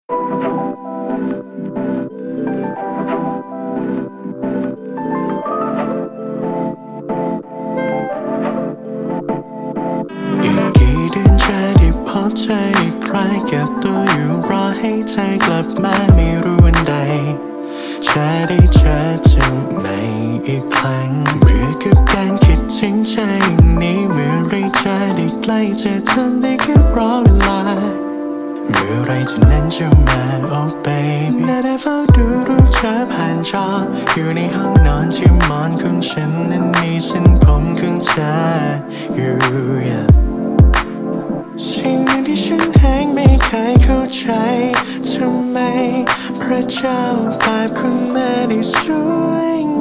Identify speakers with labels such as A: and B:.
A: อีกกี่เดือนจะได้พบเธออีกครั้งเก็บตัวอยู่รอให้เธอกลับมาไม่รู้วันใดจะได้เจอเธอใหม่อีกครั้งเบื่อกับการคิดถึงเธออย่างนี้เมื่อไรจะได้ใกล้เธอทำได้แค่รอเวลาเมื่อไรเธอนั้นจะมาโอ้ baby น่าได้เฝ้าดูรูปเธอผ่านจออยู่ในห้องนอนที่หมอนของฉันนั้นมีเส้นผมของเธออยู่สิ่งหนึ่งที่ฉันเองไม่เคยเข้าใจทำไมพระเจ้าภาพคุณแม่ได้สวย